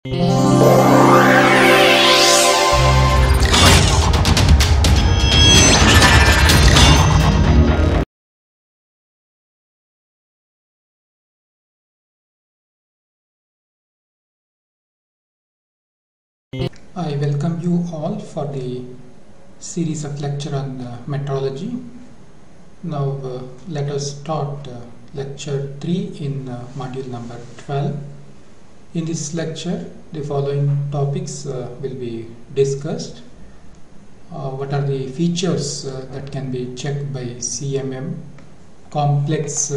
I welcome you all for the series of lecture on metrology. Now let us start lecture 3 in module number 12. In this lecture, the following topics will be discussed. What are the features that can be checked by CMM? Complex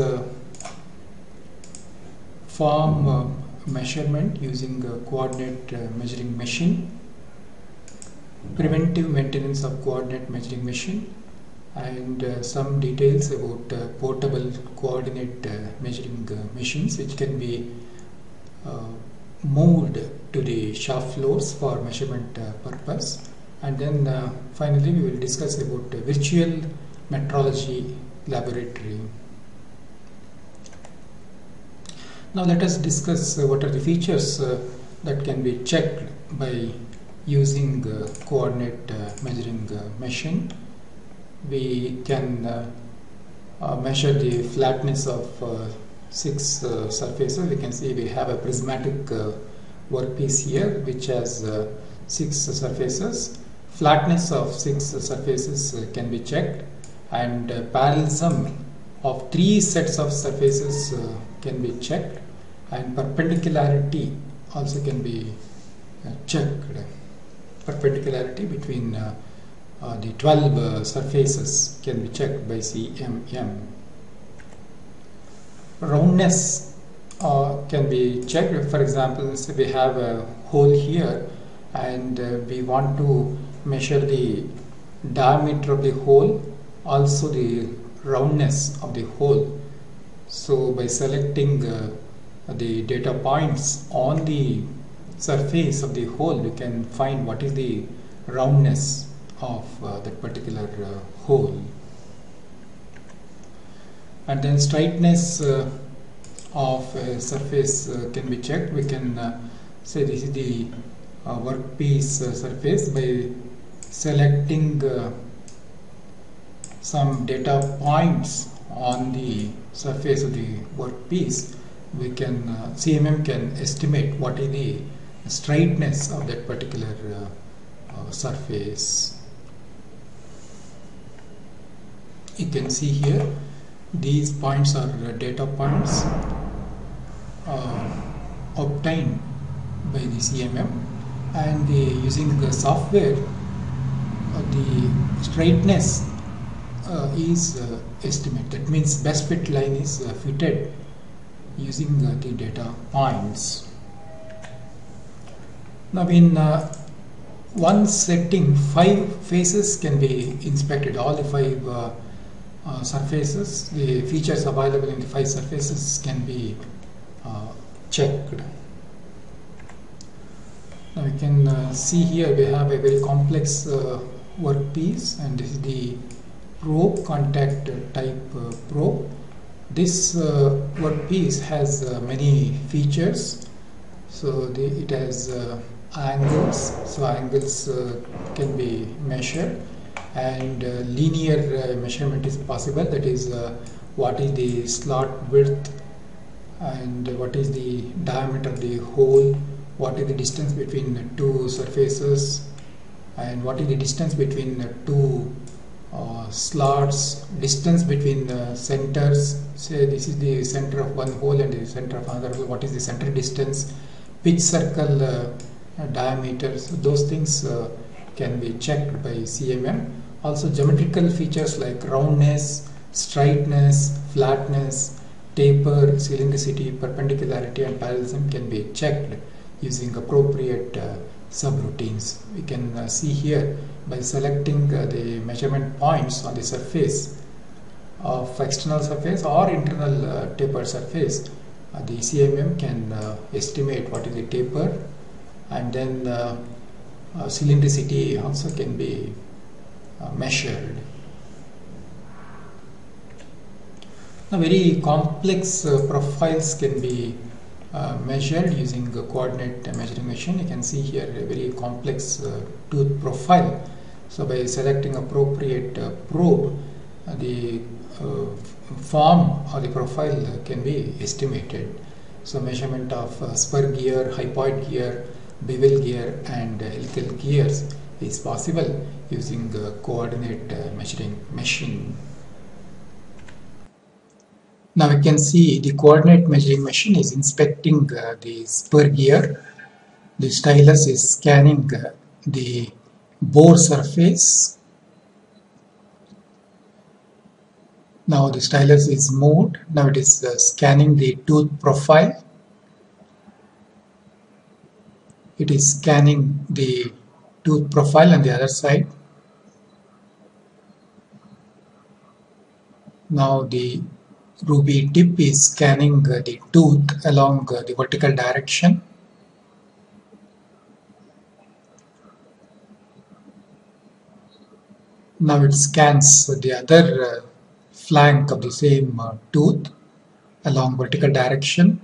form measurement using a coordinate measuring machine. Preventive maintenance of coordinate measuring machine, and some details about portable coordinate measuring machines which can be moved to the shop floors for measurement purpose. And then finally we will discuss about virtual metrology laboratory. Now let us discuss what are the features that can be checked by using coordinate measuring machine. We can measure the flatness of 6 surfaces. We can see we have a prismatic workpiece here which has 6 surfaces. Flatness of 6 surfaces can be checked, and parallelism of 3 sets of surfaces can be checked, and perpendicularity also can be checked. Perpendicularity between the 12 surfaces can be checked by CMM. Roundness can be checked. For example, say we have a hole here and we want to measure the diameter of the hole, also the roundness of the hole. So by selecting the data points on the surface of the hole, we can find what is the roundness of that particular hole. And then straightness of a surface can be checked. We can say this is the workpiece surface. By selecting some data points on the surface of the workpiece, we can CMM can estimate what is the straightness of that particular surface. You can see here these points are data points obtained by the CMM, and using the software the straightness is estimated. That means best fit line is fitted using the data points. Now in one setting, 5 faces can be inspected. All the 5 surfaces, the features available in the 5 surfaces can be checked. Now you can see here we have a very complex workpiece, and this is the probe, contact type probe. This workpiece has many features. So it has angles, so angles can be measured, and linear measurement is possible. That is what is the slot width, and what is the diameter of the hole, what is the distance between 2 surfaces, and what is the distance between 2 slots, distance between centers. Say this is the center of one hole and the center of another hole, what is the center distance, pitch circle diameters. Those things can be checked by CMM. Also geometrical features like roundness, straightness, flatness, taper, cylindricity, perpendicularity and parallelism can be checked using appropriate subroutines. We can see here by selecting the measurement points on the surface of external surface or internal taper surface, the CMM can estimate what is the taper, and then cylindricity also can be measured. Now very complex profiles can be measured using a coordinate measuring machine. You can see here a very complex tooth profile. So by selecting appropriate probe, the form or the profile can be estimated. So measurement of spur gear, hypoid gear, bevel gear and helical gears is possible using a coordinate measuring machine. Now we can see the coordinate measuring machine is inspecting the spur gear. The stylus is scanning the bore surface. Now the stylus is moved. Now it is scanning the tooth profile. It is scanning the tooth profile on the other side. Now the ruby tip is scanning the tooth along the vertical direction. Now it scans the other flank of the same tooth along vertical direction.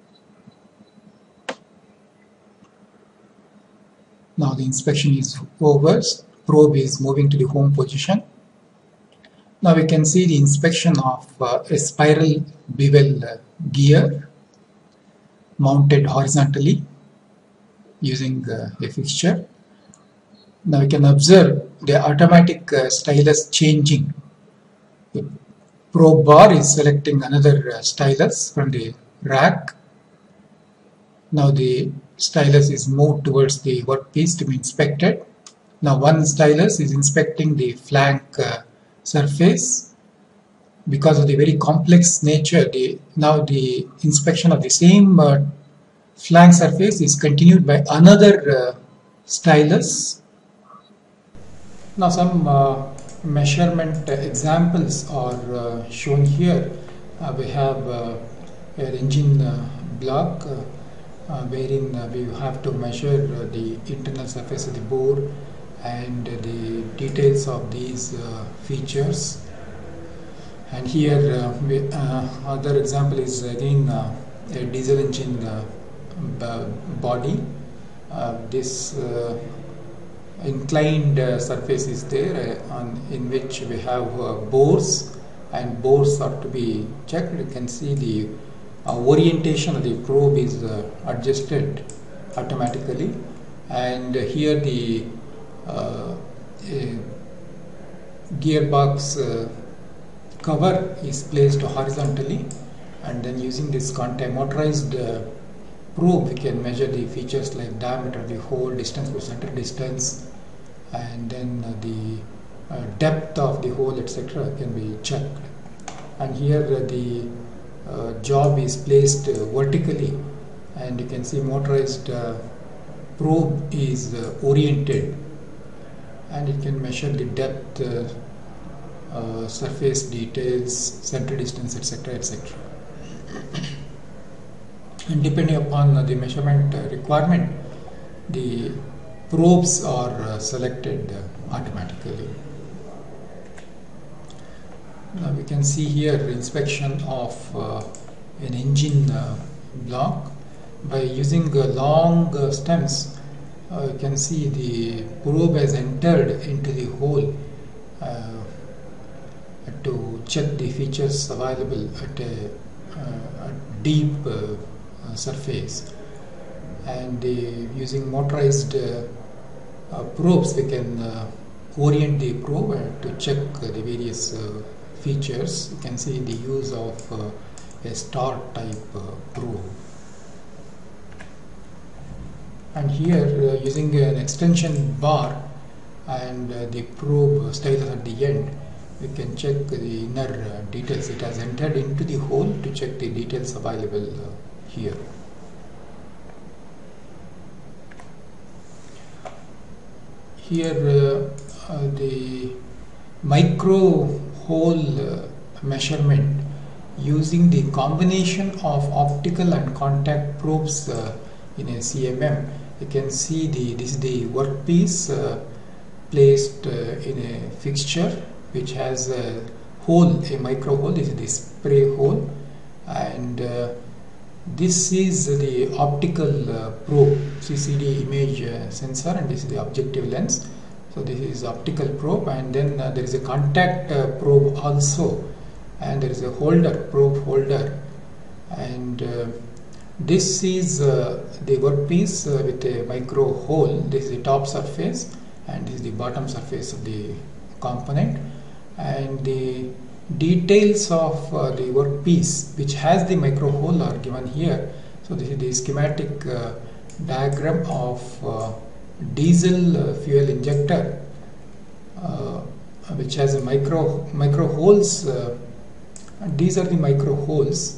Now the inspection is over. Probe is moving to the home position. Now we can see the inspection of a spiral bevel gear mounted horizontally using a fixture. Now we can observe the automatic stylus changing. The probe bar is selecting another stylus from the rack. Now the stylus is moved towards the workpiece to be inspected. Now one stylus is inspecting the flank surface. Because of the very complex nature, now the inspection of the same flank surface is continued by another stylus. Now some measurement examples are shown here. We have an engine block wherein we have to measure the internal surface of the bore and the details of these features. And here other example is again a diesel engine body. This inclined surface is there in which we have bores, and bores are to be checked. You can see the orientation of the probe is adjusted automatically, and here the gearbox cover is placed horizontally, and then using this motorized probe we can measure the features like diameter of the hole, distance to center distance, and then the depth of the hole, etc. can be checked. And here the job is placed vertically, and you can see motorized probe is oriented, and it can measure the depth, surface details, center distance, etc., etc. And depending upon the measurement requirement, the probes are selected automatically. Now we can see here inspection of an engine block. By using long stems, you can see the probe has entered into the hole to check the features available at a deep surface. And using motorized probes, we can orient the probe to check the various features. You can see the use of a star type probe. And here using an extension bar and the probe stylus at the end, we can check the inner details. It has entered into the hole to check the details available here. Here the micro hole measurement using the combination of optical and contact probes in a CMM. You can see this is the workpiece placed in a fixture which has a hole, a micro hole. This is the spray hole, and This is the optical probe, CCD image sensor, and this is the objective lens. So this is optical probe, and then there is a contact probe also, and there is a holder, probe holder, and this is the workpiece with a micro hole. This is the top surface and this is the bottom surface of the component, and the details of the workpiece which has the micro hole are given here. So this is the schematic diagram of diesel fuel injector which has a micro holes. These are the micro holes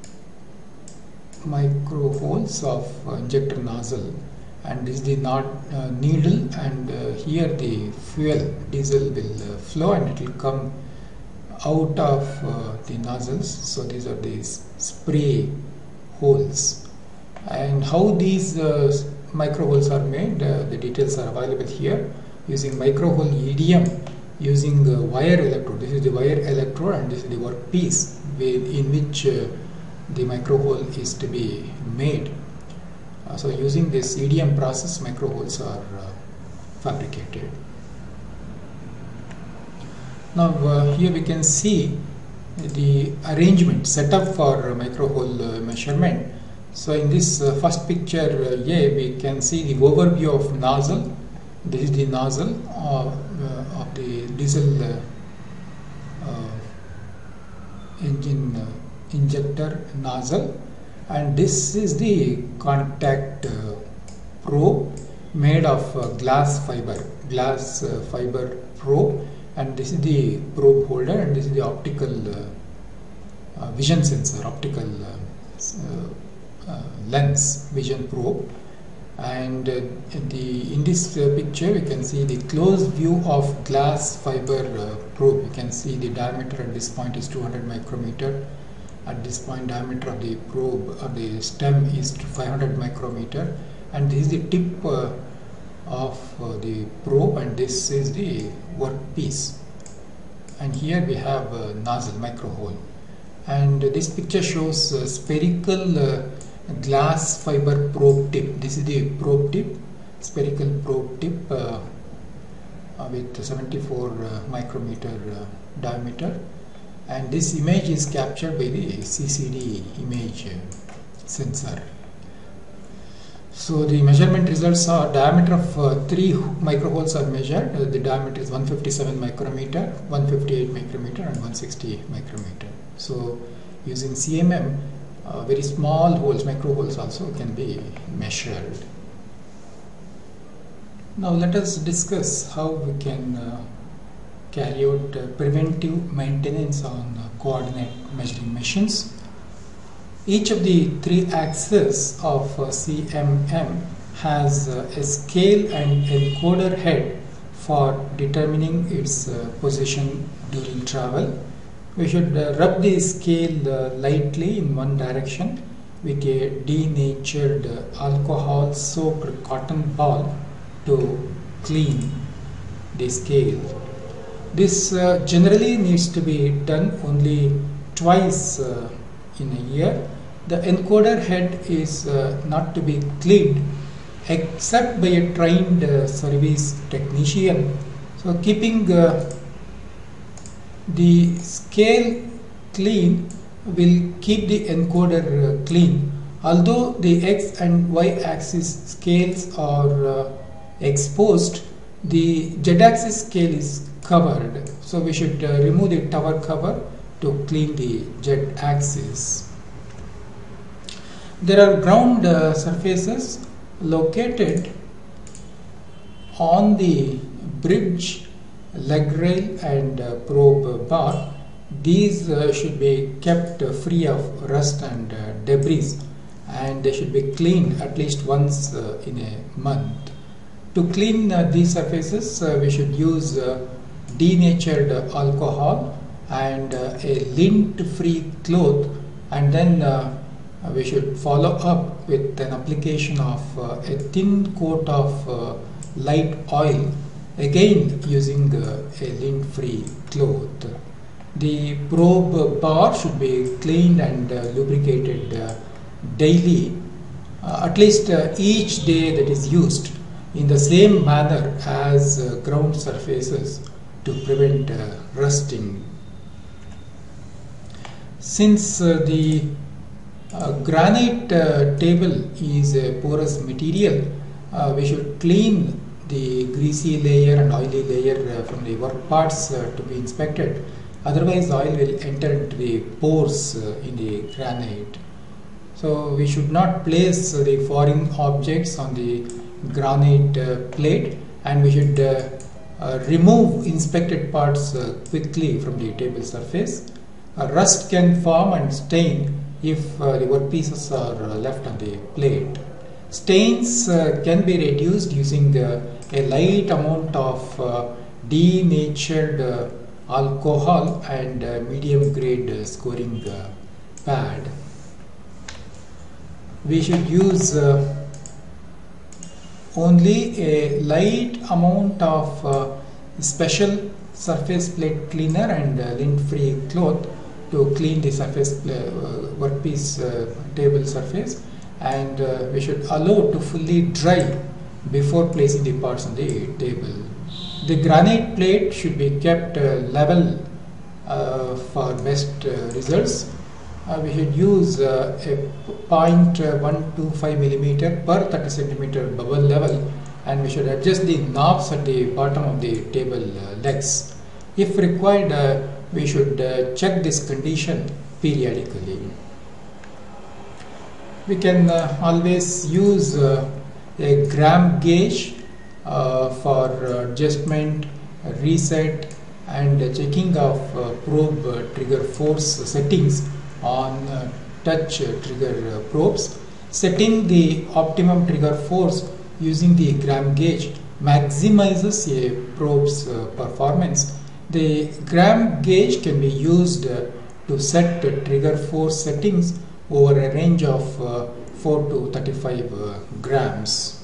of injector nozzle, and this is the needle, and here the fuel diesel will flow and it will come out of the nozzles. So these are these spray holes, and how these micro holes are made, the details are available here. Using micro hole EDM, using wire electrode. This is the wire electrode and this is the workpiece in which the micro hole is to be made. So using this EDM process, micro holes are fabricated. Now here we can see the arrangement setup for micro hole measurement. So in this first picture here we can see the overview of nozzle. This is the nozzle of the diesel engine injector nozzle, and this is the contact probe made of glass fiber probe, and this is the probe holder, and this is the optical vision sensor, optical lens vision probe. And in this picture we can see the close view of glass fiber probe. You can see the diameter at this point is 200 micrometer. At this point, diameter of the probe or the stem is 500 micrometer, and this is the tip of the probe, and this is the workpiece. And here we have a nozzle, micro hole, and this picture shows spherical glass fiber probe tip. This is the probe tip, spherical probe tip with 74 micrometer diameter, and this image is captured by the CCD image sensor. So the measurement results are diameter of 3 microholes are measured. The diameter is 157 micrometer, 158 micrometer, and 160 micrometer. So using CMM, very small holes, micro holes also can be measured. Now let us discuss how we can carry out preventive maintenance on coordinate measuring machines. Each of the 3 axes of CMM has a scale and encoder head for determining its position during travel. We should rub the scale lightly in one direction with a denatured alcohol soaked cotton ball to clean the scale. This generally needs to be done only twice in a year. The encoder head is not to be cleaned except by a trained service technician. So keeping the scale clean will keep the encoder clean. Although the X and Y axis scales are exposed, the Z axis scale is covered. So we should remove the tower cover to clean the Z axis. There are ground surfaces located on the bridge, leg rail and probe bar. These should be kept free of rust and debris, and they should be cleaned at least once in a month. To clean these surfaces, we should use denatured alcohol and a lint-free cloth, and then we should follow up with an application of a thin coat of light oil, again using a lint-free cloth. The probe bar should be cleaned and lubricated daily, at least each day that is used in the same manner as ground surfaces to prevent rusting. Since the granite table is a porous material, we should clean the greasy layer and oily layer from the work parts to be inspected. Otherwise, oil will enter into the pores in the granite. So we should not place the foreign objects on the granite plate, and we should remove inspected parts quickly from the table surface. Rust can form and stain if the workpieces are left on the plate. Stains can be reduced using a light amount of denatured alcohol and medium grade scoring pad. We should use only a light amount of special surface plate cleaner and lint-free cloth to clean the surface workpiece table surface, and we should allow to fully dry before placing the parts on the table. The granite plate should be kept level for best results. We should use a 0.125 millimeter per 30 centimeter bubble level, and we should adjust the knobs at the bottom of the table legs. If required, we should check this condition periodically. We can always use a gram gauge for adjustment, reset and checking of probe trigger force settings on touch trigger probes. Setting the optimum trigger force using the gram gauge maximizes a probe's performance. The gram gauge can be used to set trigger force settings over a range of 4 to 35 grams.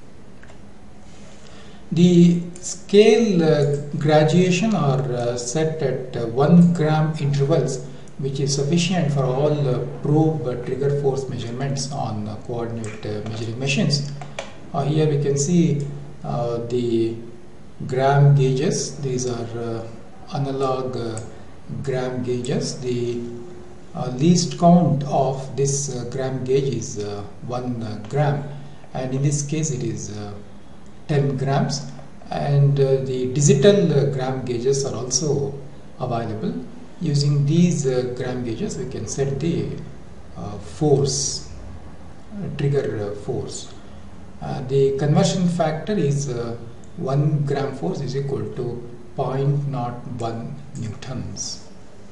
The scale graduation are set at 1 gram intervals, which is sufficient for all probe trigger force measurements on coordinate measuring machines. Here we can see the gram gauges. These are analog gram gauges. The least count of this gram gauge is 1 gram, and in this case it is 10 grams, and the digital gram gauges are also available. Using these gram gauges we can set the force, trigger force. The conversion factor is 1 gram force is equal to 0.01 newtons.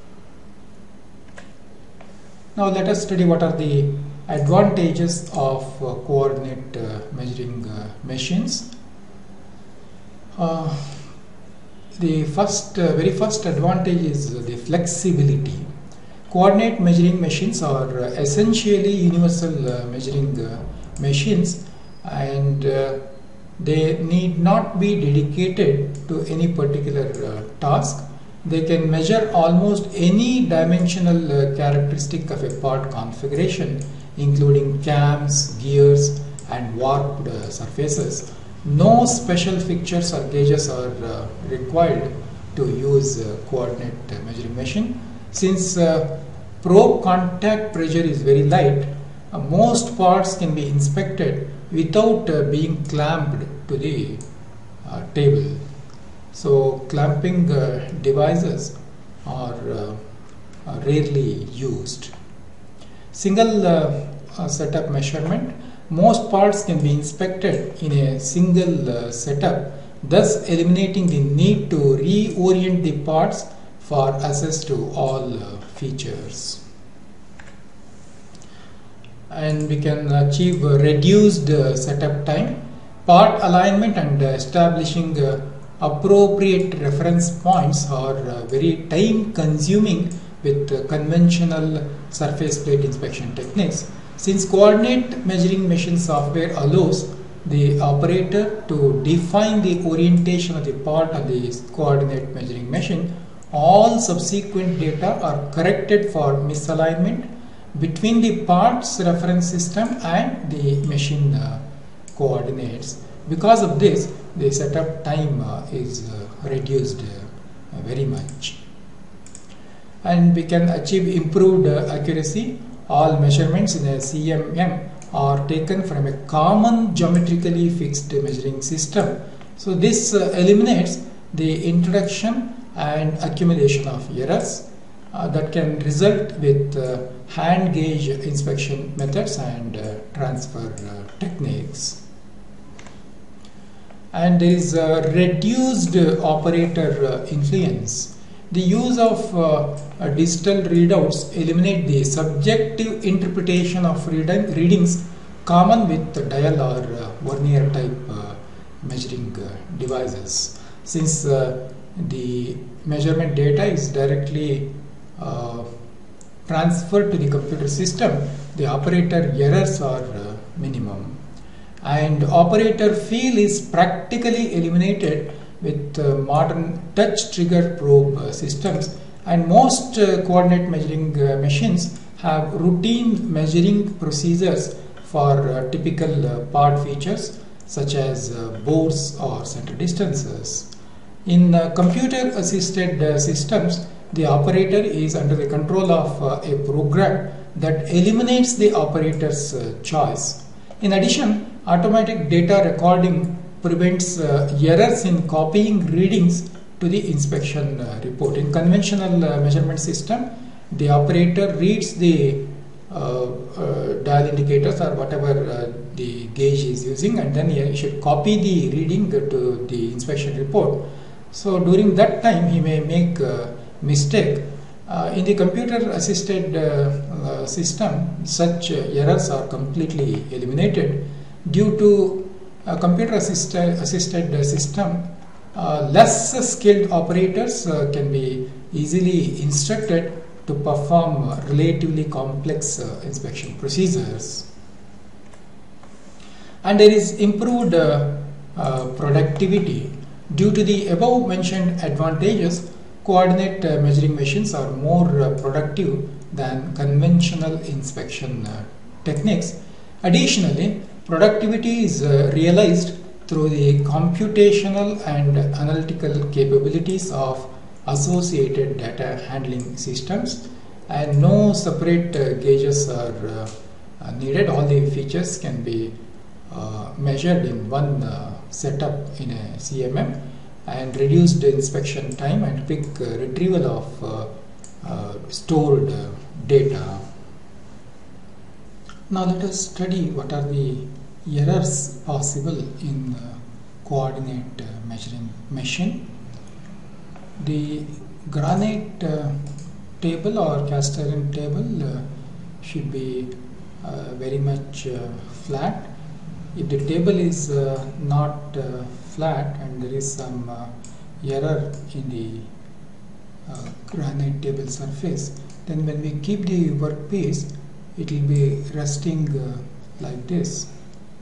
Now let us study what are the advantages of coordinate measuring machines. The very first advantage is the flexibility. Coordinate measuring machines are essentially universal measuring machines, and they need not be dedicated to any particular task. They can measure almost any dimensional characteristic of a part configuration, including cams, gears and warped surfaces. No special fixtures or gauges are required to use coordinate measuring machine. Since probe contact pressure is very light, most parts can be inspected without being clamped to the table. So clamping devices are rarely used. Single setup measurement. Most parts can be inspected in a single setup, thus eliminating the need to reorient the parts for access to all features. And we can achieve reduced setup time. Part alignment and establishing appropriate reference points are very time consuming with conventional surface plate inspection techniques. Since coordinate measuring machine software allows the operator to define the orientation of the part on the coordinate measuring machine, all subsequent data are corrected for misalignment between the parts reference system and the machine coordinates. Because of this, the setup time is reduced very much, and we can achieve improved accuracy. All measurements in a CMM are taken from a common geometrically fixed measuring system. So this eliminates the introduction and accumulation of errors that can result with hand gauge inspection methods and transfer techniques. And there is reduced operator influence. The use of digital readouts eliminate the subjective interpretation of readings common with dial or vernier type measuring devices. Since the measurement data is directly transferred to the computer system, the operator errors are minimum, and operator feel is practically eliminated with modern touch trigger probe systems, and most coordinate measuring machines have routine measuring procedures for typical part features such as bores or center distances. In computer assisted systems, the operator is under the control of a program that eliminates the operator's choice. In addition, automatic data recording prevents errors in copying readings to the inspection report. In conventional measurement system, the operator reads the dial indicators or whatever the gauge is using, and then he should copy the reading to the inspection report. So during that time he may make a mistake. In the computer assisted system, such errors are completely eliminated. Due to computer assisted system, less skilled operators can be easily instructed to perform relatively complex inspection procedures. And there is improved productivity. Due to the above mentioned advantages, coordinate measuring machines are more productive than conventional inspection techniques. Additionally, productivity is realized through the computational and analytical capabilities of associated data handling systems, and no separate gauges are needed. All the features can be measured in one setup in a CMM, and reduced inspection time and quick retrieval of stored data. Now let us study what are the errors possible in coordinate measuring machine. The granite table or cast iron table should be very much flat. If the table is not flat and there is some error in the granite table surface, then when we keep the workpiece, it will be resting like this.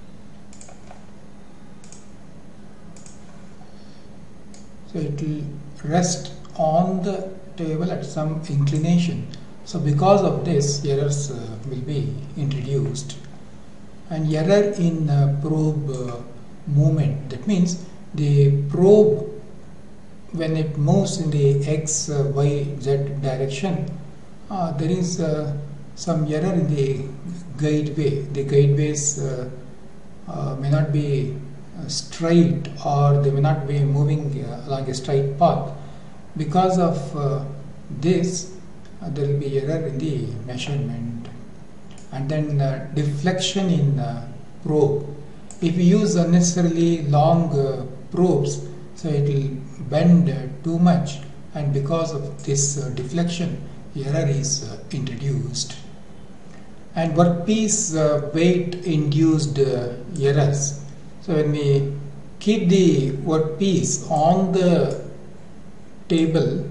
So it will rest on the table at some inclination. So because of this, errors will be introduced. And error in probe movement, that means the probe, when it moves in the X, Y, Z direction, there is some error in the guideway. The guideways may not be straight, or they may not be moving along a straight path. Because of this, there will be error in the measurement. And then deflection in probe. If we use unnecessarily long probes, so it will bend too much, and because of this deflection, error is introduced. And workpiece weight induced errors. So when we keep the workpiece on the table,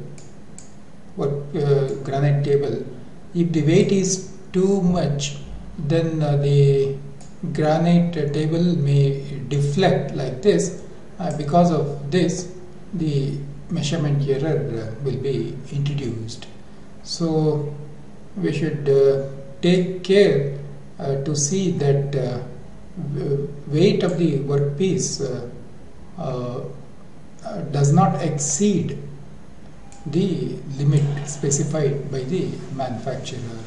granite table, if the weight is too much, then the granite table may deflect like this. Because of this, the measurement error will be introduced. So we should take care to see that weight of the workpiece does not exceed the limit specified by the manufacturer.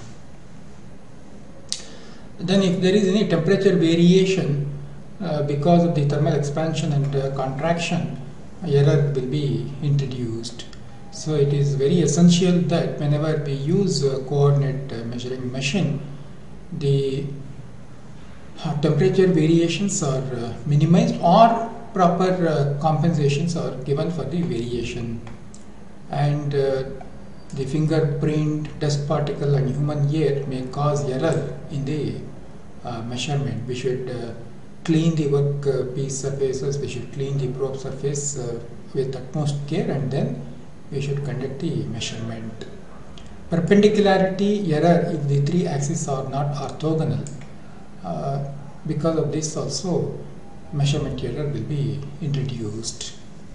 Then if there is any temperature variation because of the thermal expansion and contraction, error will be introduced. So it is very essential that whenever we use a coordinate measuring machine, the temperature variations are minimized or proper compensations are given for the variation. And the fingerprint, dust particle and human ear may cause error in the measurement. We should clean the workpiece surfaces, we should clean the probe surface with utmost care, and then we should conduct the measurement. Perpendicularity error if the three axes are not orthogonal. Because of this also measurement error will be introduced.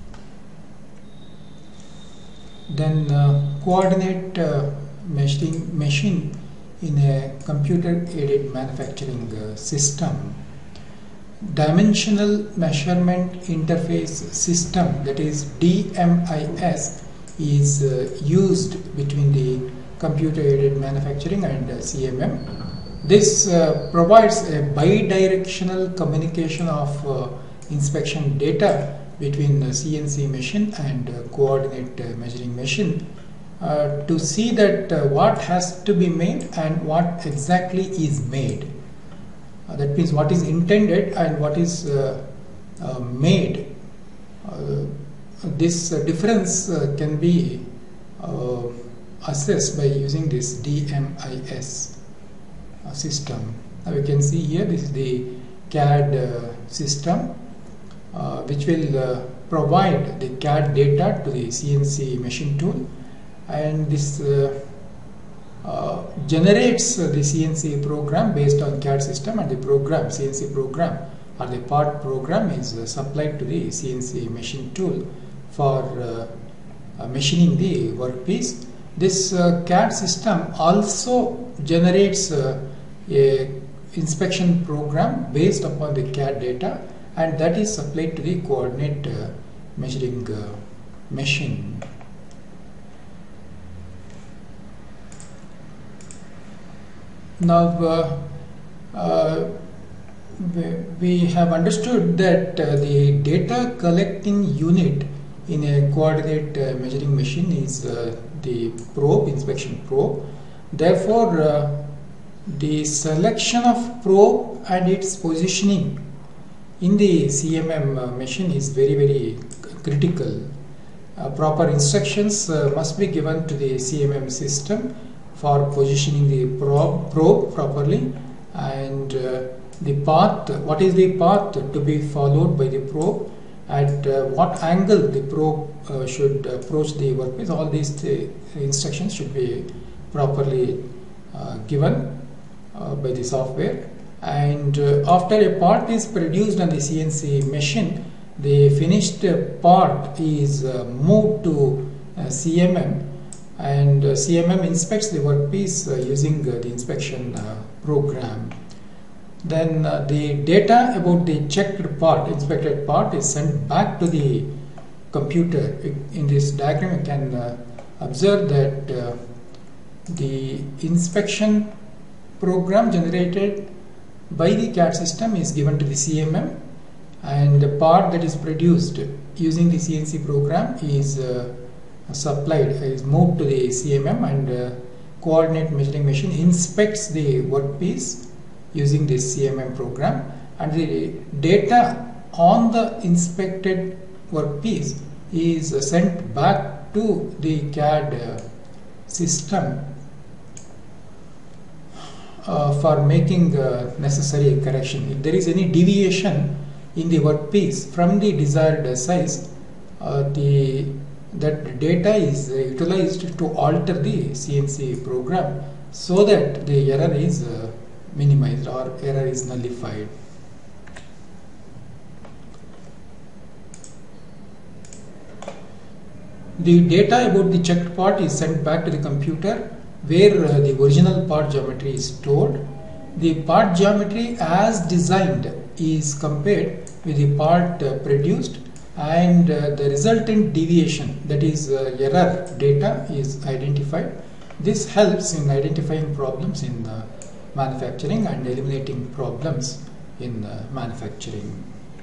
Then coordinate measuring machine in a computer aided manufacturing system. Dimensional measurement interface system, that is DMIS, is used between the computer aided manufacturing and CMM. This provides a bidirectional communication of inspection data between the CNC machine and coordinate measuring machine to see that what has to be made and what exactly is made. That means what is intended and what is made. This difference can be assessed by using this DMIS system. Now we can see here this is the CAD system which will provide the CAD data to the CNC machine tool, and this generates the CNC program based on CAD system, and the program, CNC program or the part program, is supplied to the CNC machine tool for machining the workpiece. This CAD system also generates a inspection program based upon the CAD data, and that is supplied to the coordinate measuring machine. Now we have understood that the data collecting unit in a coordinate measuring machine is the probe, inspection probe. Therefore, the selection of probe and its positioning in the CMM machine is very critical. Proper instructions must be given to the CMM system for positioning the probe properly, and the path, what is the path to be followed by the probe, at what angle the probe should approach the workpiece. All these instructions should be properly given by the software. And after a part is produced on the CNC machine, the finished part is moved to CMM, and CMM inspects the workpiece using the inspection program. Then the data about the checked part, inspected part, is sent back to the computer. In this diagram you can observe that the inspection program generated by the CAD system is given to the CMM, and the part that is produced using the CNC program is moved to the CMM, and coordinate measuring machine inspects the workpiece using this CMM program, and the data on the inspected workpiece is sent back to the CAD system for making necessary correction. If there is any deviation in the workpiece from the desired size, that data is utilized to alter the CNC program so that the error is minimized or error is nullified. The data about the checked part is sent back to the computer, where the original part geometry is stored. The part geometry as designed is compared with the part produced, and the resultant deviation, that is error data, is identified. This helps in identifying problems in manufacturing and eliminating problems in manufacturing.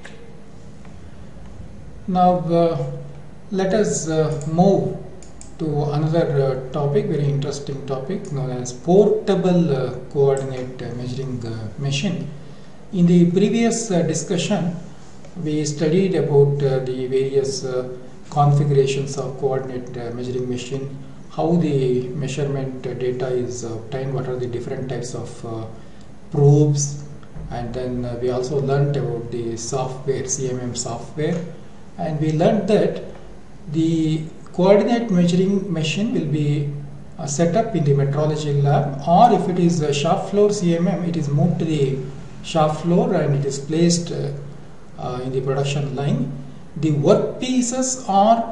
Now let us move to another topic, very interesting topic, known as portable coordinate measuring machine. In the previous discussion, we studied about the various configurations of coordinate measuring machine, how the measurement data is obtained, what are the different types of probes, and then we also learnt about the software, CMM software, and we learnt that the coordinate measuring machine will be set up in the metrology lab, or if it is a shop floor CMM, it is moved to the shop floor and it is placed in the production line. The workpieces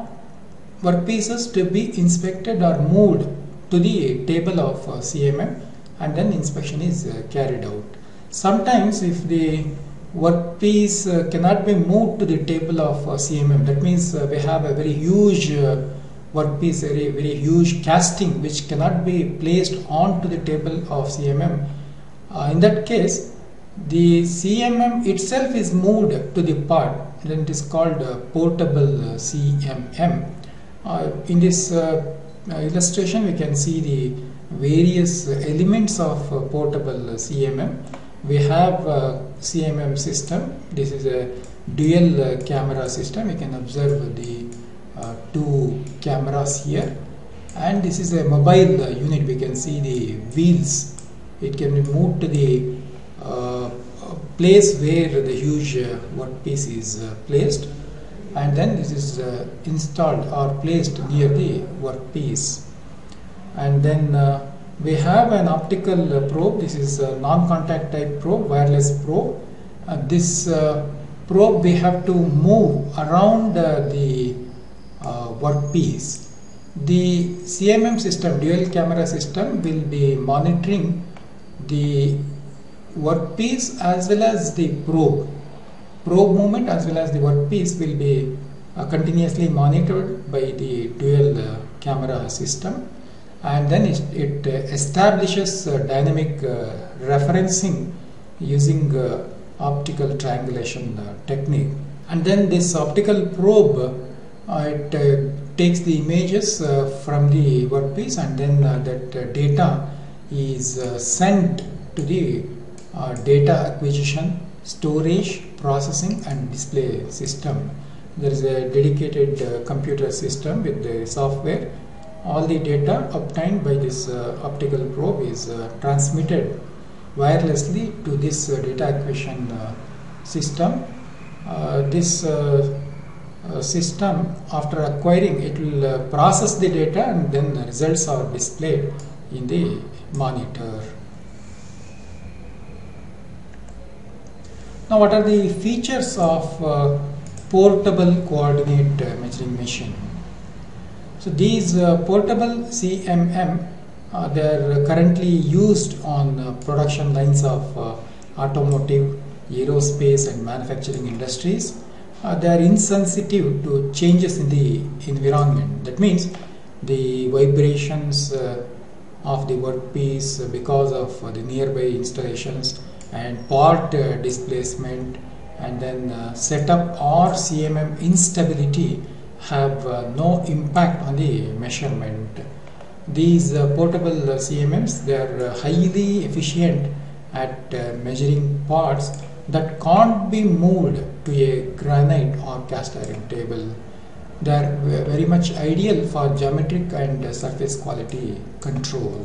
to be inspected are moved to the table of CMM, and then inspection is carried out. Sometimes if the workpiece cannot be moved to the table of CMM, that means we have a very huge workpiece, very huge casting which cannot be placed onto the table of CMM. In that case, the CMM itself is moved to the part, then it is called portable CMM. In this illustration, we can see the various elements of portable CMM. We have a CMM system. This is a dual camera system. You can observe the two cameras here, and this is a mobile unit. We can see the wheels. It can be moved to the place where the huge workpiece is placed, and then this is installed or placed near the workpiece. And then we have an optical probe. This is a non-contact type probe, wireless probe. This probe we have to move around the workpiece. The CMM system, dual camera system, will be monitoring the workpiece as well as the probe movement, as well as the workpiece will be continuously monitored by the dual camera system, and then it establishes dynamic referencing using optical triangulation technique. And then this optical probe it takes the images from the workpiece, and then that data is sent to the data acquisition, storage, processing and display system. There is a dedicated computer system with the software. All the data obtained by this optical probe is transmitted wirelessly to this data acquisition system. This system, after acquiring, it will process the data, and then the results are displayed in the monitor. Now, what are the features of portable coordinate measuring machine? So these portable CMM, they are currently used on production lines of automotive, aerospace and manufacturing industries. They are insensitive to changes in the environment. That means the vibrations of the workpiece because of the nearby installations and part displacement, and then setup or CMM instability have no impact on the measurement. These portable CMMs, they are highly efficient at measuring parts that can't be moved to a granite or cast iron table. They are very much ideal for geometric and surface quality control.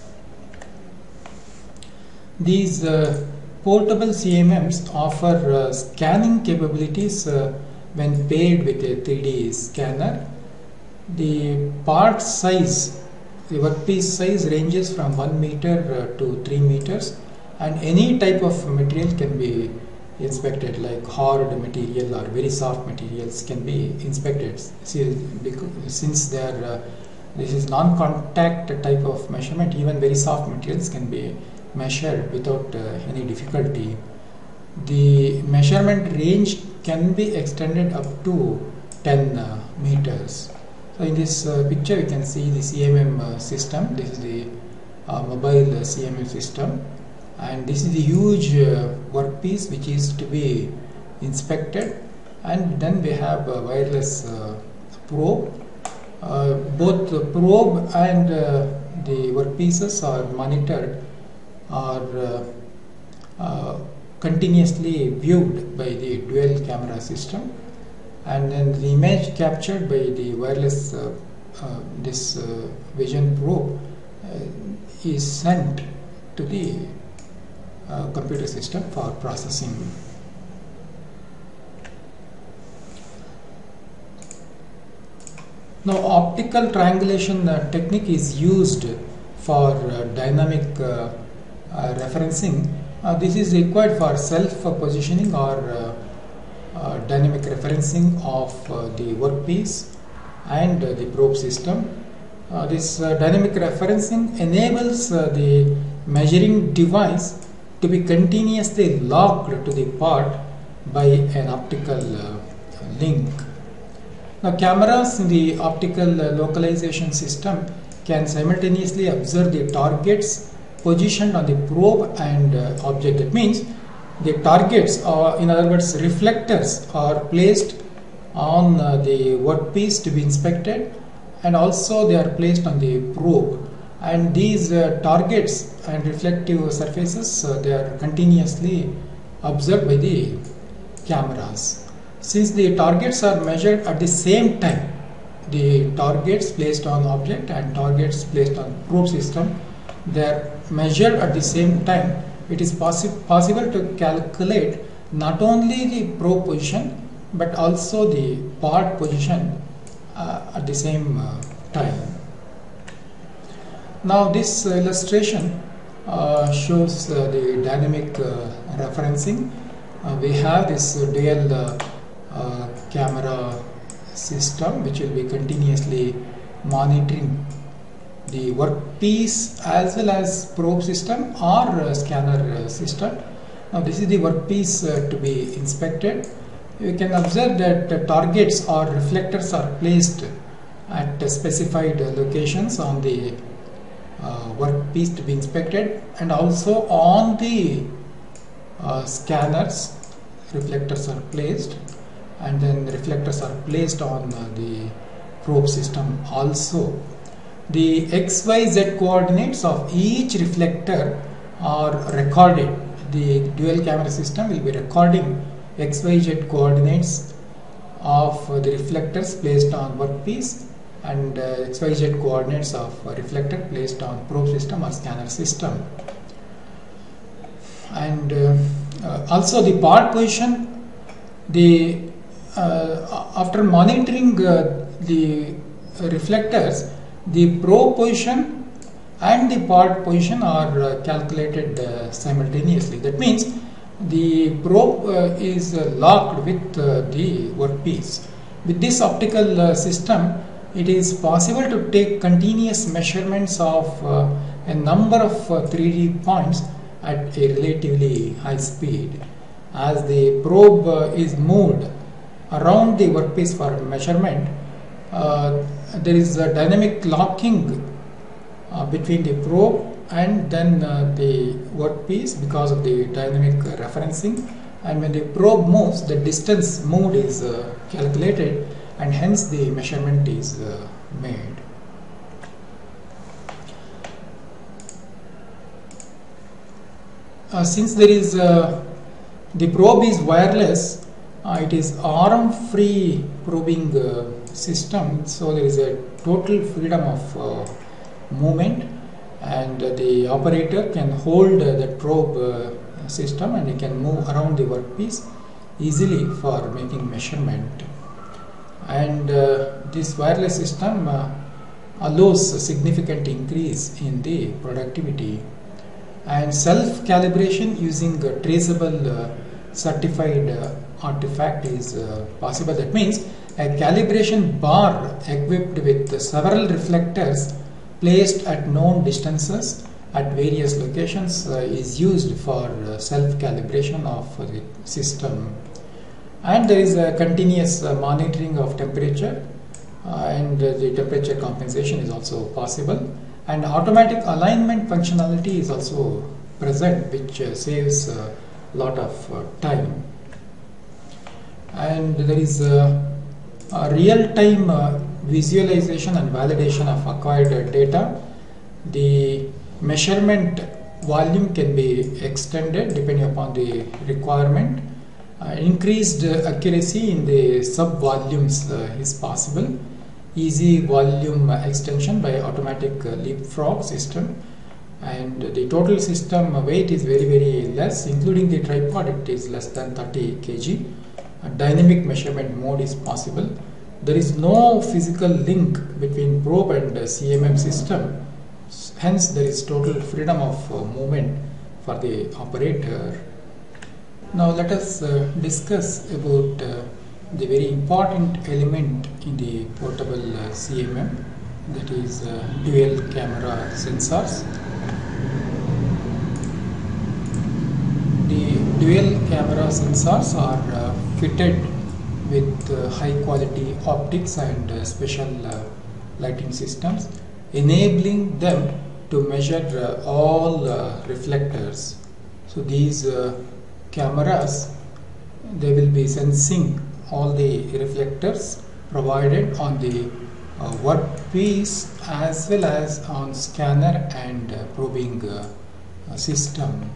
These portable CMMs offer scanning capabilities when paired with a 3D scanner. The part size, the workpiece size ranges from 1 meter to 3 meters, and any type of material can be inspected, like hard material or very soft materials can be inspected, since they are This is non-contact type of measurement. Even very soft materials can be measured without any difficulty. The measurement range can be extended up to 10 meters. So in this picture you can see the CMM system. This is the mobile CMM system, and this is the huge workpiece which is to be inspected. And then we have a wireless probe. Both the probe and the workpieces are monitored, are continuously viewed by the dual camera system, and then the image captured by the wireless this vision probe is sent to the computer system for processing. Now, optical triangulation technique is used for dynamic referencing. This is required for self-positioning or dynamic referencing of the workpiece and the probe system. This dynamic referencing enables the measuring device to be continuously locked to the part by an optical link. Now, cameras in the optical localization system can simultaneously observe the targets positioned on the probe and object. That means the targets, are, in other words, reflectors, are placed on the workpiece to be inspected, and also they are placed on the probe. And these targets and reflective surfaces, they are continuously observed by the cameras. Since the targets are measured at the same time, the targets placed on object and targets placed on probe system, they are measured at the same time. It is possible to calculate not only the probe position but also the part position at the same time. Now, this illustration shows the dynamic referencing. We have this dual camera system which will be continuously monitoring the workpiece as well as probe system or scanner system. Now, this is the workpiece to be inspected. You can observe that the targets or reflectors are placed at specified locations on the workpiece to be inspected, and also on the scanners reflectors are placed, and then reflectors are placed on the probe system also. The XYZ coordinates of each reflector are recorded. The dual camera system will be recording XYZ coordinates of the reflectors placed on workpiece and XYZ coordinates of reflector placed on probe system or scanner system. And also the part position, after monitoring the reflectors, the probe position and the part position are calculated simultaneously. That means the probe is locked with the workpiece. With this optical system, it is possible to take continuous measurements of a number of 3D points at a relatively high speed. As the probe is moved around the workpiece for measurement, there is a dynamic locking between the probe and then the workpiece because of the dynamic referencing. And when the probe moves, the distance moved is calculated, and hence the measurement is made. Since there is the probe is wireless, it is arm-free probing system, so there is a total freedom of movement, and the operator can hold the probe system and he can move around the workpiece easily for making measurement. And this wireless system allows a significant increase in the productivity. And self-calibration using traceable certified artifact is possible. That means a calibration bar equipped with several reflectors placed at known distances at various locations is used for self-calibration of the system. And there is a continuous monitoring of temperature and the temperature compensation is also possible, and automatic alignment functionality is also present, which saves a lot of time. And there is a real-time visualization and validation of acquired data. The measurement volume can be extended depending upon the requirement. Increased accuracy in the sub-volumes is possible. Easy volume extension by automatic leapfrog system, and the total system weight is very less, including the tripod it is less than 30 kg. A dynamic measurement mode is possible. There is no physical link between probe and CMM system, hence there is total freedom of movement for the operator. Now let us discuss about the very important element in the portable CMM, that is dual camera sensors. The dual camera sensors are fitted with high quality optics and special lighting systems, enabling them to measure all reflectors. So these cameras, they will be sensing all the reflectors provided on the workpiece as well as on scanner and probing system.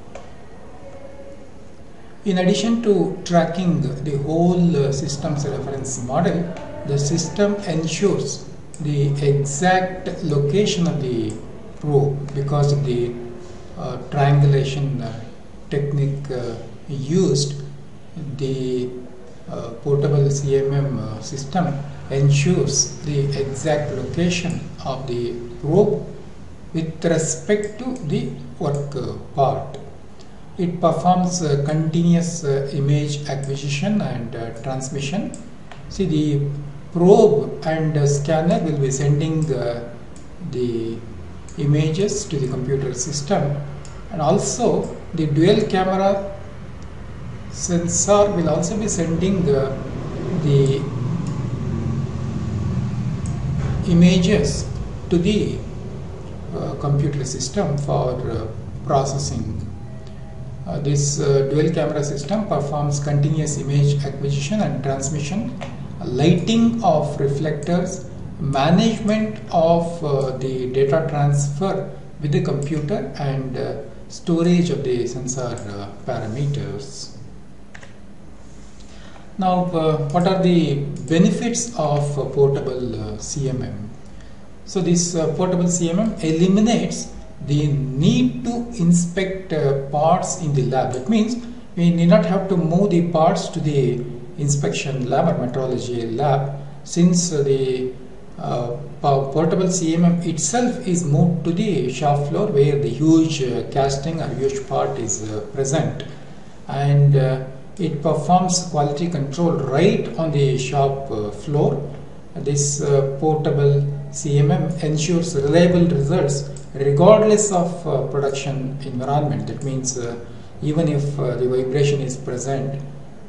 In addition to tracking the whole system's reference model, the system ensures the exact location of the probe because of the triangulation technique used. The portable CMM system ensures the exact location of the probe with respect to the work part. It performs continuous image acquisition and transmission. See, the probe and scanner will be sending the images to the computer system, and also the dual camera sensor will also be sending the images to the computer system for processing. This dual camera system performs continuous image acquisition and transmission, lighting of reflectors, management of the data transfer with the computer, and storage of the sensor parameters. Now, what are the benefits of portable CMM? So this portable CMM eliminates the need to inspect parts in the lab. That means we need not have to move the parts to the inspection lab or metrology lab, since the portable CMM itself is moved to the shop floor where the huge casting or huge part is present, and it performs quality control right on the shop floor. This portable CMM ensures reliable results regardless of production environment. That means even if the vibration is present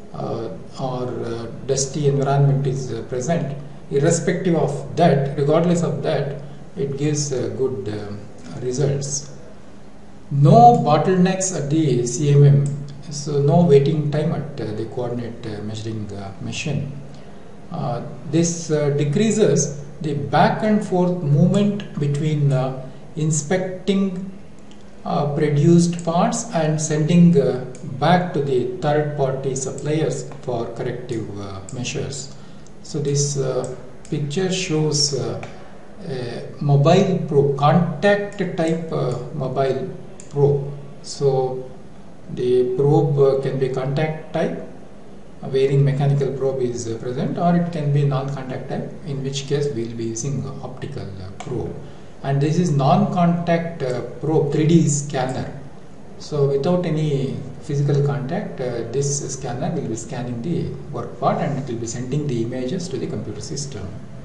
or dusty environment is present, irrespective of that, regardless of that, it gives good results. No bottlenecks at the CMM, so no waiting time at the coordinate measuring machine. This decreases the back and forth movement between inspecting produced parts and sending back to the third party suppliers for corrective measures. So this picture shows a mobile probe, contact type mobile probe. So the probe can be contact type, wherein mechanical probe is present, or it can be non-contact type, in which case we will be using optical probe. And this is non-contact probe, 3D scanner. So without any physical contact, this scanner will be scanning the work part and it will be sending the images to the computer system.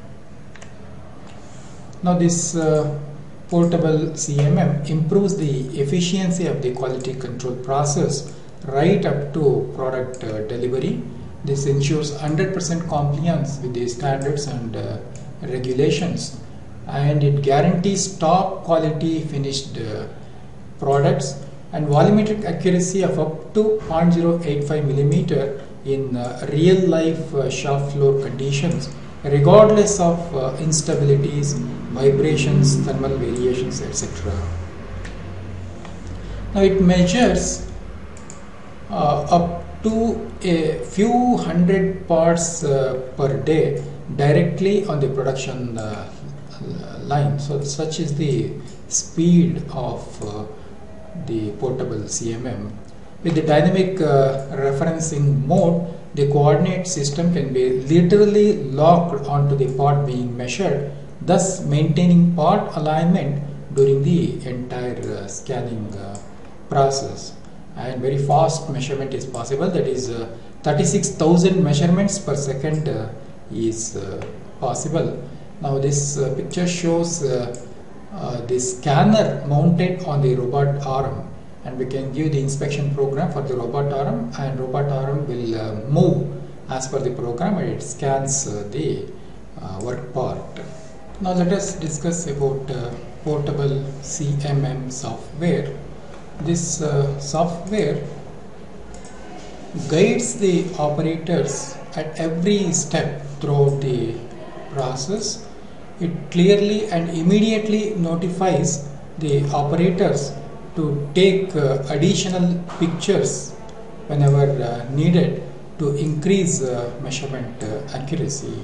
Now this portable CMM improves the efficiency of the quality control process right up to product delivery. This ensures 100% compliance with the standards and regulations, and it guarantees top quality finished products and volumetric accuracy of up to 0.085 millimeter in real life shop floor conditions, regardless of instabilities, vibrations, thermal variations, etc. Now it measures up to a few hundred parts per day directly on the production line. So such is the speed of the portable CMM. With the dynamic referencing mode, the coordinate system can be literally locked onto the part being measured, thus maintaining part alignment during the entire scanning process. And very fast measurement is possible, that is 36,000 measurements per second is possible. Now this picture shows the scanner mounted on the robot arm, and we can give the inspection program for the robot arm, and robot arm will move as per the program and it scans the work part. Now let us discuss about portable CMM software. This software guides the operators at every step throughout the process. It clearly and immediately notifies the operators to take additional pictures whenever needed to increase measurement accuracy.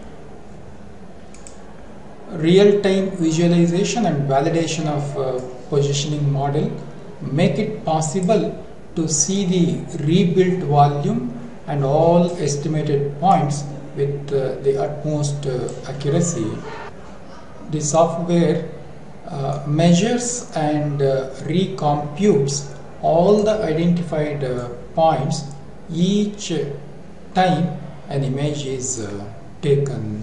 Real-time visualization and validation of positioning model make it possible to see the rebuilt volume and all estimated points with the utmost accuracy. The software measures and recomputes all the identified points each time an image is taken.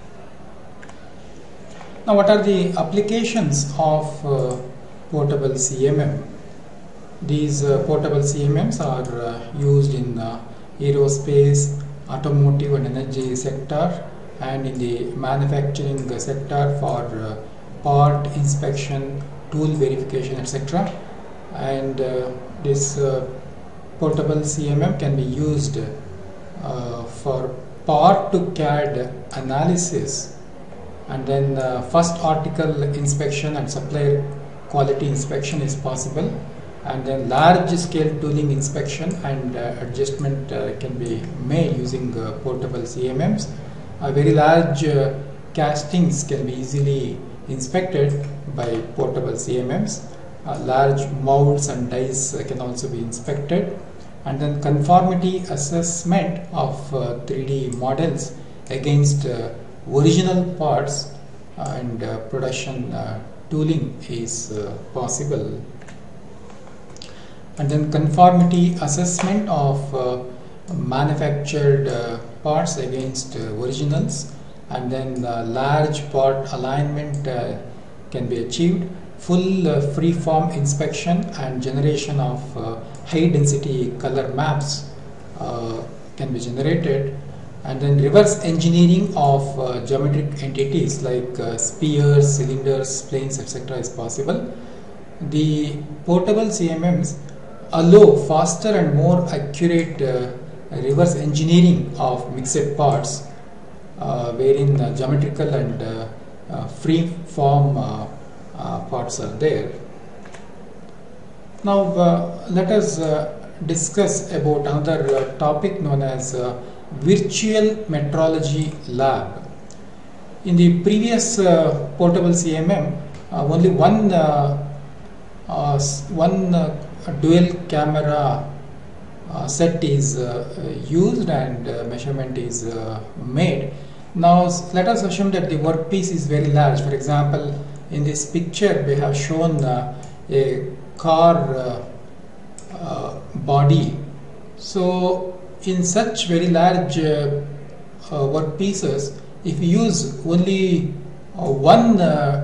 Now, what are the applications of portable CMM? These portable CMMs are used in aerospace, automotive and energy sector, and in the manufacturing sector for part inspection, tool verification, etc. And this portable CMM can be used for part to CAD analysis, and then first article inspection and supplier quality inspection is possible, and then large scale tooling inspection and adjustment can be made using portable CMMs. Very large castings can be easily inspected by portable CMMs. Large molds and dies can also be inspected, and then conformity assessment of 3D models against original parts and production tooling is possible. And then conformity assessment of manufactured parts against originals, and then large part alignment can be achieved. Full free-form inspection and generation of high density color maps can be generated, and then reverse engineering of geometric entities like spheres, cylinders, planes, etc. is possible. The portable CMMs allow faster and more accurate reverse engineering of mixed parts, wherein geometrical and free form parts are there. Now let us discuss about another topic known as virtual metrology lab. In the previous portable CMM, only one dual camera set is used and measurement is made. Now let us assume that the workpiece is very large. For example, in this picture we have shown a car body. So in such very large work pieces, if you use only one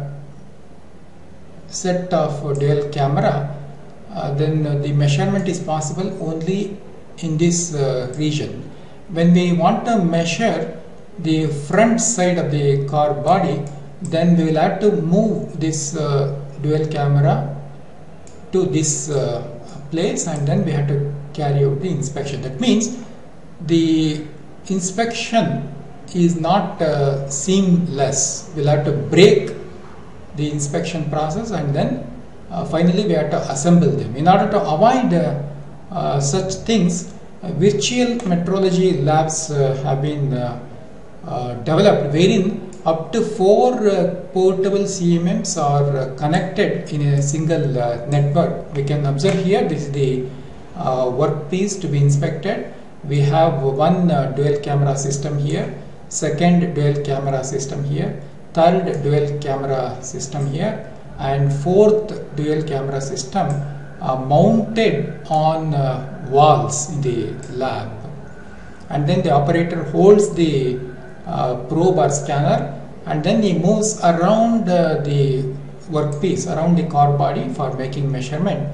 set of dual camera, then the measurement is possible only in this region. When we want to measure the front side of the car body, then we will have to move this dual camera to this place, and then we have to carry out the inspection. That means the inspection is not seamless. We'll have to break the inspection process, and then finally we have to assemble them. In order to avoid such things, virtual metrology labs have been developed, wherein up to 4 portable CMMs are connected in a single network. We can observe here, this is the workpiece to be inspected. We have one dual camera system here, second dual camera system here, third dual camera system here, and fourth dual camera system mounted on walls in the lab. And then the operator holds the probe or scanner, and then he moves around the workpiece, around the car body for making measurement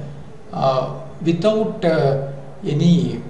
without any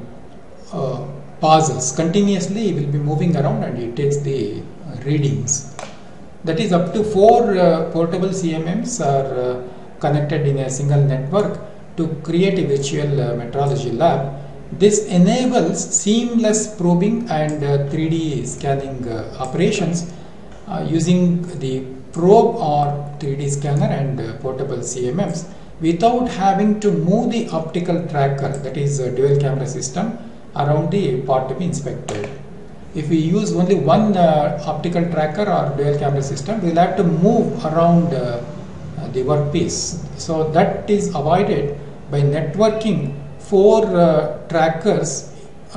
pauses. Continuously he will be moving around and he takes the readings. That is, up to 4 portable CMMs are connected in a single network to create a virtual metrology lab. This enables seamless probing and 3D scanning operations using the probe or 3D scanner and portable CMMs without having to move the optical tracker, that is a dual camera system, around the part to be inspected. If we use only one optical tracker or dual camera system, we will have to move around the workpiece. So that is avoided by networking 4 trackers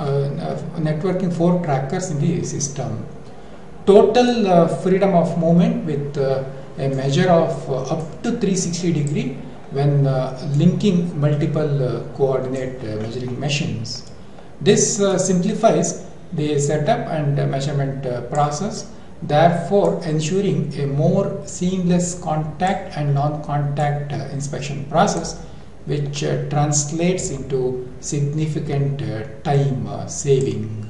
in the system. Total freedom of movement with a measure of up to 360 degree when linking multiple coordinate measuring machines. This simplifies the setup and measurement process, therefore ensuring a more seamless contact and non-contact inspection process, which translates into significant time saving.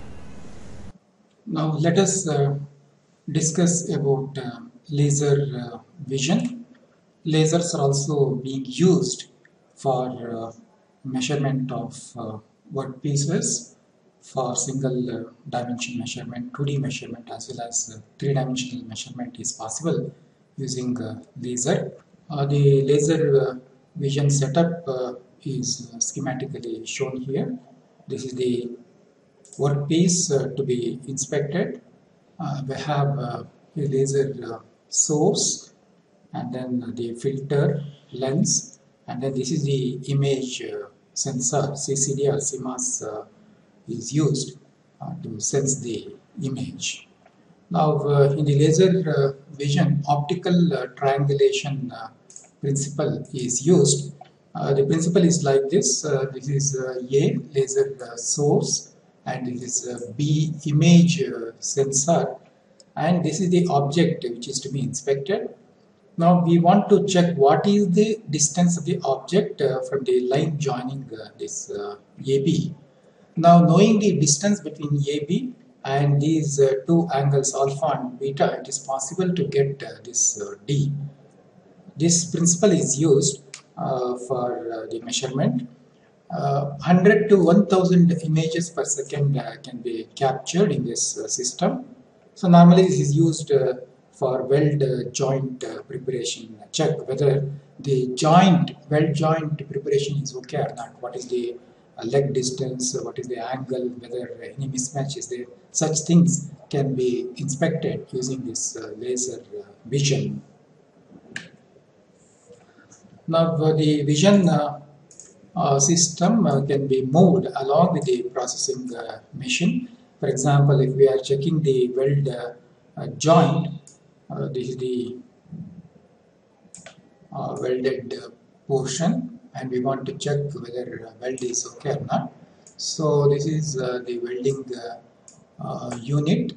Now let us discuss about laser vision. Lasers are also being used for measurement of workpieces, for single dimension measurement, 2D measurement, as well as 3-dimensional measurement is possible using laser. The laser vision setup is schematically shown here. This is the workpiece to be inspected. We have a laser source, and then the filter, lens, and then this is the image sensor, CCD or CMOS is used to sense the image. Now in the laser vision, optical triangulation principle is used. The principle is like this. This is A, laser source, and this is B, image sensor, and this is the object which is to be inspected. Now we want to check what is the distance of the object from the line joining this AB. Now, knowing the distance between AB and these 2 angles alpha and beta, it is possible to get this D. This principle is used for the measurement. 100 to 1000 images per second can be captured in this system. So normally this is used for weld joint preparation. Check whether the weld joint preparation is okay or not. What is the leg distance, what is the angle, whether any mismatch is there. Such things can be inspected using this laser vision. Now the vision system can be moved along with the processing machine. For example, if we are checking the weld joint, this is the welded portion, and we want to check whether weld is okay or not. So this is the welding unit,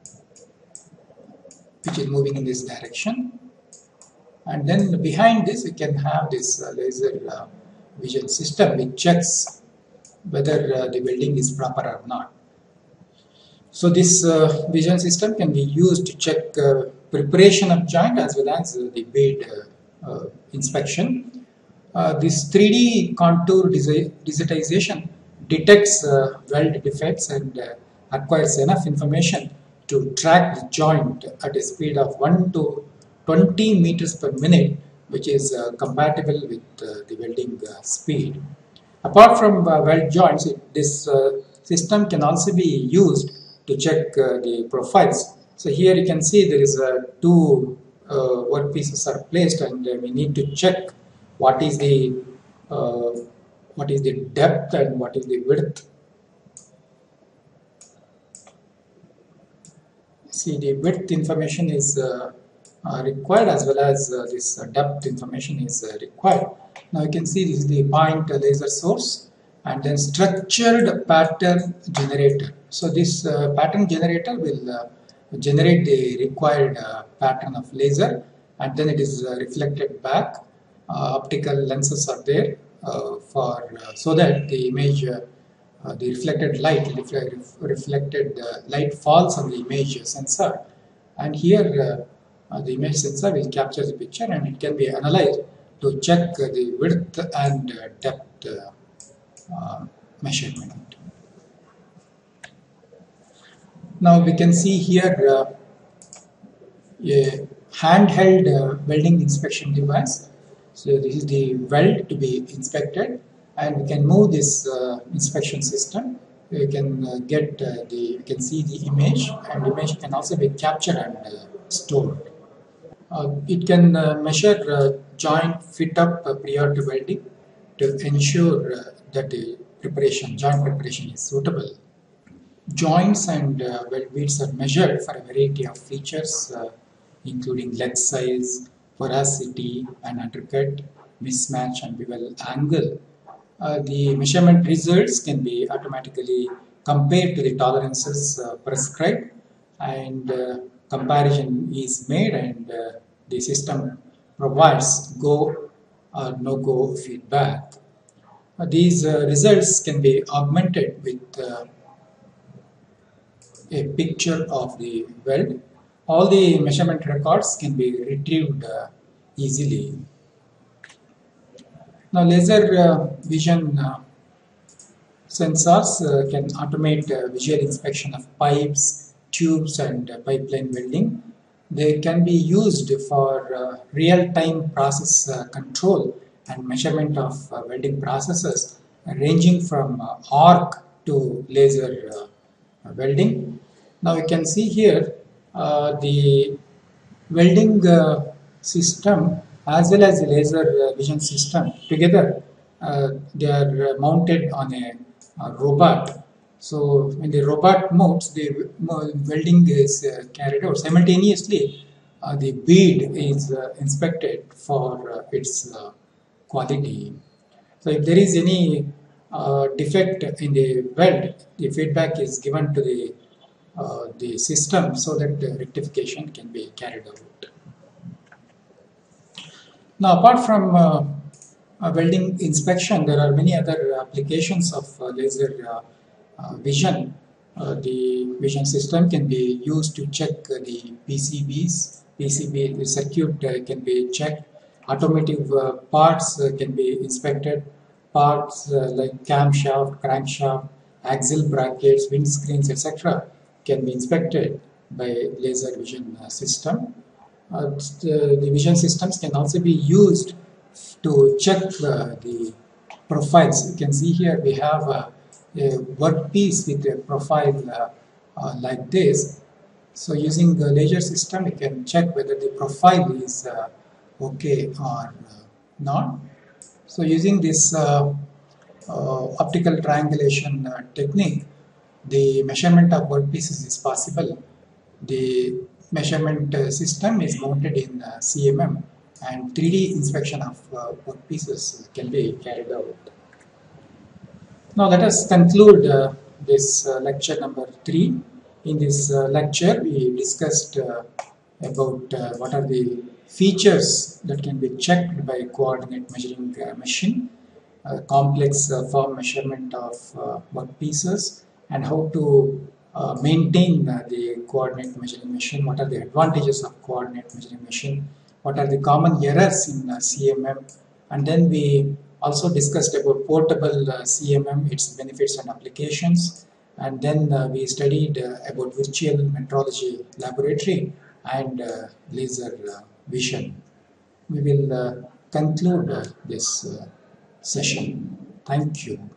which is moving in this direction, and then behind this we can have this laser vision system which checks whether the welding is proper or not. So this vision system can be used to check preparation of joint as well as the bead inspection. This 3D contour digitization detects weld defects and acquires enough information to track the joint at a speed of 1 to 20 meters per minute, which is compatible with the welding speed. Apart from weld joints, this system can also be used to check the profiles. So here you can see there is two workpieces are placed, and we need to check what is the depth and what is the width. See, the width information is required as well as this depth information is required. Now you can see this is the point laser source, and then structured pattern generator. So this pattern generator will generate the required pattern of laser, and then it is reflected back. Optical lenses are there so that the image, the reflected light falls on the image sensor, and here the image sensor will capture the picture, and it can be analyzed to check the width and depth measurement. Now we can see here a handheld welding inspection device. So this is the weld to be inspected, and we can move this inspection system. We can you can see the image, and the image can also be captured and stored. It can measure joint fit up prior to welding to ensure that the joint preparation is suitable. Joints and weld beads are measured for a variety of features, including leg size, porosity and undercut, mismatch and bevel angle. The measurement results can be automatically compared to the tolerances prescribed, and comparison is made, and the system provides go or no-go feedback. These results can be augmented with a picture of the weld. All the measurement records can be retrieved easily. Now laser vision sensors can automate visual inspection of pipes, tubes and pipeline welding. They can be used for real-time process control and measurement of welding processes ranging from arc to laser welding. Now you can see here the welding system as well as the laser vision system together. They are mounted on a robot. So when the robot moves, the welding is carried out. Simultaneously, the bead is inspected for its quality. So if there is any defect in the weld, the feedback is given to the system so that the rectification can be carried out. Now, apart from welding inspection, there are many other applications of laser vision. The vision system can be used to check the PCBs. The circuit can be checked. Automotive parts can be inspected. Parts like camshaft, crankshaft, axle brackets, windscreens, etc. can be inspected by laser vision system. The vision systems can also be used to check the profiles. You can see here we have a workpiece with a profile like this. So using the laser system, we can check whether the profile is okay or not. So using this optical triangulation technique, the measurement of workpieces is possible. The measurement system is mounted in CMM, and 3D inspection of workpieces can be carried out. Now let us conclude this lecture number 3. In this lecture we discussed about what are the features that can be checked by coordinate measuring machine, complex form measurement of workpieces, and how to maintain the coordinate measuring machine, what are the advantages of coordinate measuring machine, what are the common errors in CMM, and then we also discussed about portable CMM, its benefits and applications, and then we studied about virtual metrology laboratory and laser vision. We will conclude this session. Thank you.